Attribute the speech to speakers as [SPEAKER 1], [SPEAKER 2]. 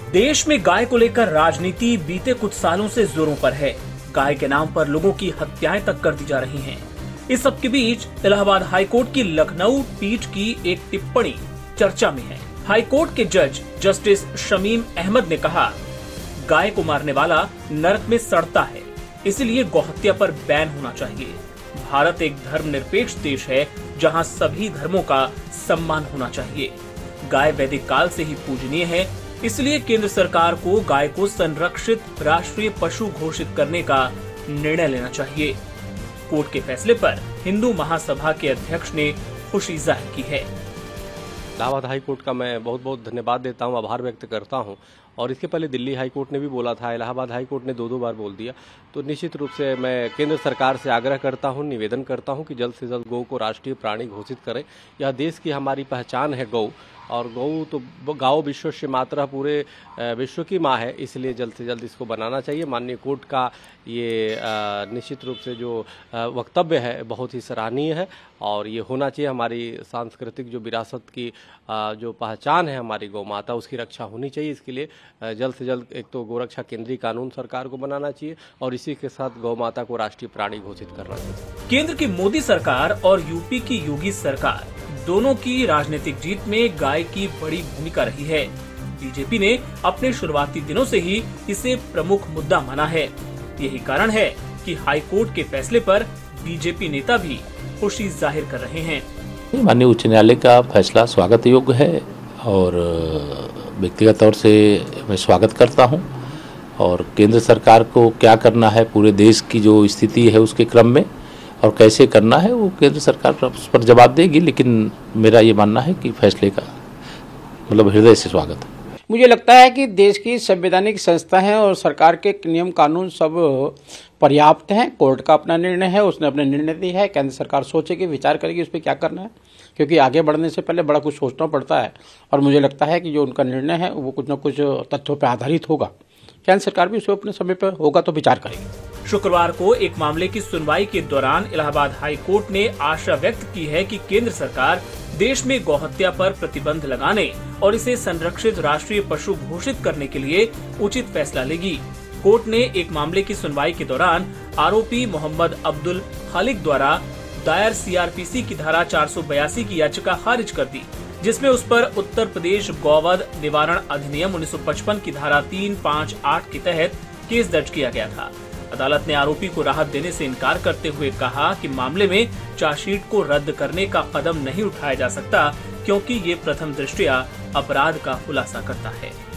[SPEAKER 1] देश में गाय को लेकर राजनीति बीते कुछ सालों से जोरों पर है। गाय के नाम पर लोगों की हत्याएं तक कर दी जा रही हैं। इस सब के बीच इलाहाबाद हाईकोर्ट की लखनऊ पीठ की एक टिप्पणी चर्चा में है। हाईकोर्ट के जज जस्टिस शमीम अहमद ने कहा, गाय को मारने वाला नरक में सड़ता है, इसलिए गौहत्या पर बैन होना चाहिए। भारत एक धर्मनिरपेक्ष देश है जहां सभी धर्मों का सम्मान होना चाहिए। गाय वैदिक काल से ही पूजनीय है, इसलिए केंद्र सरकार को गाय को संरक्षित राष्ट्रीय पशु घोषित करने का निर्णय लेना चाहिए। कोर्ट के फैसले पर हिंदू महासभा के अध्यक्ष ने खुशी जाहिर की है।
[SPEAKER 2] इलाहाबाद हाई कोर्ट का मैं बहुत बहुत धन्यवाद देता हूं, आभार व्यक्त करता हूं। और इसके पहले दिल्ली हाई कोर्ट ने भी बोला था, इलाहाबाद हाई कोर्ट ने दो बार बोल दिया। तो निश्चित रूप से मैं केंद्र सरकार से आग्रह करता हूं, निवेदन करता हूं कि जल्द से जल्द गौ को राष्ट्रीय प्राणी घोषित करें। यह देश की हमारी पहचान है गौ, और गौ तो गाओ विश्वस्य मातरः, पूरे विश्व की माँ है, इसलिए जल्द से जल्द इसको बनाना चाहिए। माननीय कोर्ट का ये निश्चित रूप से जो वक्तव्य है बहुत ही सराहनीय है, और ये होना चाहिए। हमारी सांस्कृतिक जो विरासत की जो पहचान है हमारी गौ माता, उसकी रक्षा होनी चाहिए। इसके लिए जल्द से जल्द एक तो गोरक्षा केंद्रीय कानून सरकार को बनाना चाहिए, और इसी के साथ गौ माता को राष्ट्रीय प्राणी घोषित करना चाहिए।
[SPEAKER 1] केंद्र की मोदी सरकार और यूपी की योगी सरकार दोनों की राजनीतिक जीत में गाय की बड़ी भूमिका रही है। बीजेपी ने अपने शुरुआती दिनों से ही इसे प्रमुख मुद्दा माना है। यही कारण है कि हाई कोर्ट के फैसले पर बीजेपी नेता भी खुशी जाहिर कर रहे हैं।
[SPEAKER 3] माननीय उच्च न्यायालय का फैसला स्वागत योग्य है, और व्यक्तिगत तौर से मैं स्वागत करता हूं। और केंद्र सरकार को क्या करना है पूरे देश की जो स्थिति है उसके क्रम में, और कैसे करना है वो केंद्र सरकार उस पर जवाब देगी। लेकिन मेरा ये मानना है कि फैसले का मतलब हृदय से स्वागत है।
[SPEAKER 4] मुझे लगता है कि देश की संवैधानिक संस्था है और सरकार के नियम कानून सब पर्याप्त हैं। कोर्ट का अपना निर्णय है, उसने अपने निर्णय दिया है। केंद्र सरकार सोचेगी, विचार करेगी उस पर क्या करना है, क्योंकि आगे बढ़ने से पहले बड़ा कुछ सोचना पड़ता है। और मुझे लगता है कि जो उनका निर्णय है वो कुछ न कुछ तथ्यों पर आधारित होगा। केंद्र सरकार भी उस पर अपने समय पर होगा तो विचार करेगी।
[SPEAKER 1] शुक्रवार को एक मामले की सुनवाई के दौरान इलाहाबाद हाई कोर्ट ने आशा व्यक्त की है कि केंद्र सरकार देश में गौहत्या पर प्रतिबंध लगाने और इसे संरक्षित राष्ट्रीय पशु घोषित करने के लिए उचित फैसला लेगी। कोर्ट ने एक मामले की सुनवाई के दौरान आरोपी मोहम्मद अब्दुल खालिक द्वारा दायर सीआरपीसी की धारा 482 की याचिका खारिज कर दी, जिसमें उस पर उत्तर प्रदेश गौवध निवारण अधिनियम 1955 की धारा 358 के तहत केस दर्ज किया गया था। अदालत ने आरोपी को राहत देने से इनकार करते हुए कहा कि मामले में चार्जशीट को रद्द करने का कदम नहीं उठाया जा सकता, क्योंकि ये प्रथम दृष्टया अपराध का खुलासा करता है।